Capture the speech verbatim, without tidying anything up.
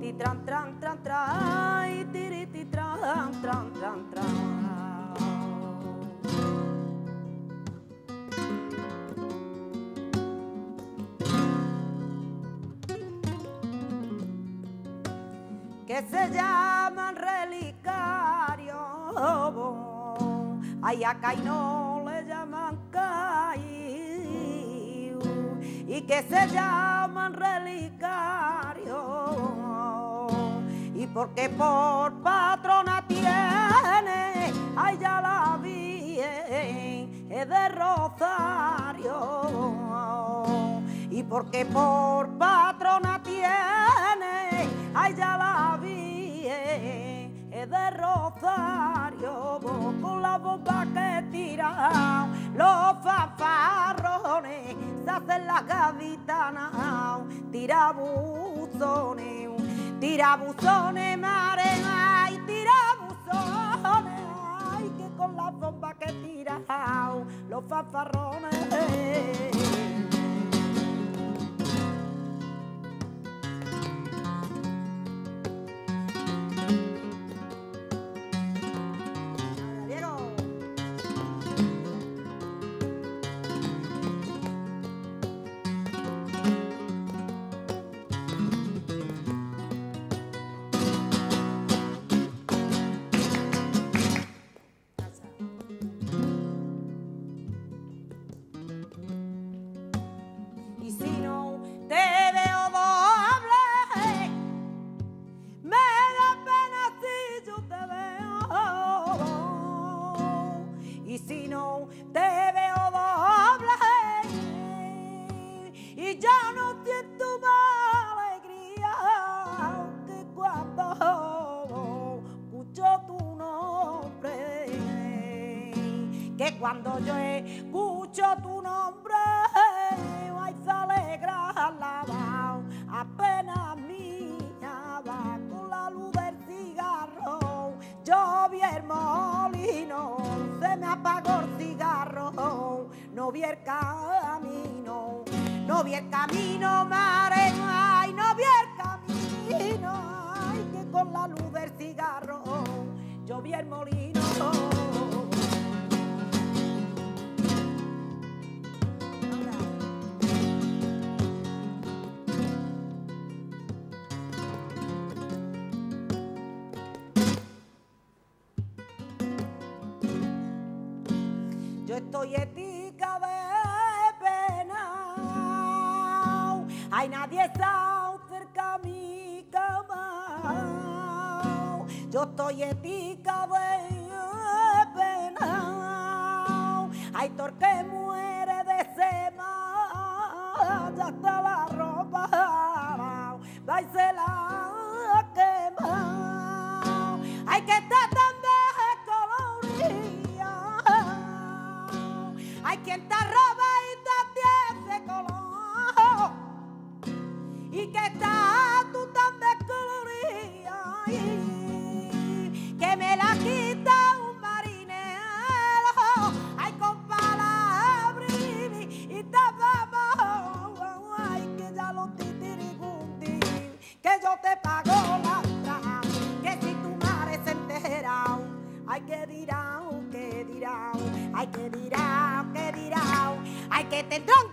ti tran tran tran tran, tiri ti tran tran tran tran. Que se llaman relicarios, ay acá y no le llaman caí, y que se llaman relicarios, y porque por patrona tiene, ay ya la vi, es de Rosario, y porque por patrona tiene, ay ya la vi, es de Rosario, con la bomba que tira los fanfarrones, se hacen las gaditanas, tirabuzones, tirabuzones, mare, ay, tirabuzones, ay, que con la bomba que tira los fanfarrones. Que cuando yo escucho tu nombre, ay, se alegra la voz, apenas mía va con la luz del cigarro. Yo vi el molino, se me apagó el cigarro, no vi el camino, no vi el camino, mare, ay, no vi el camino, ay, que con la luz del cigarro yo vi el molino. Yo estoy etica de pena, ay, nadie está cerca a mi cama. Yo estoy etica de pena, ay, torque muere de sema, ya está la ropa, va y se la quema, ay, que está tan hay quien te roba y te tiene color, y que está tú tan descolorida, que me la quita un marinero, ay, con palabras y te vamos, ay, que ya lo titirigundi, que yo te pago la otra, que si tu madre se entera, ay, que dirá, que dirá, ay, que dirá, que dirá, ay, que tendrán